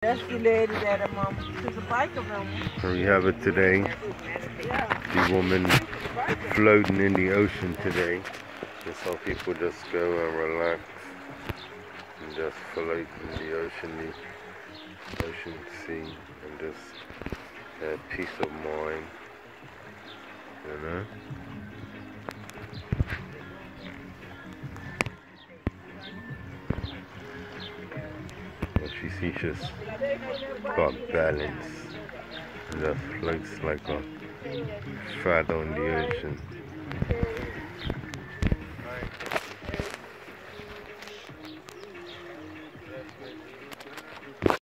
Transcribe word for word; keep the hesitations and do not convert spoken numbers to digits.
That's the lady that um, um she's a biker woman. And we have it today. The woman floating in the ocean today. That's how people just go and relax and just float in the ocean, the ocean sea, and just have peace of mind, you know. But she sees just got balance and just floats like a feather on the ocean.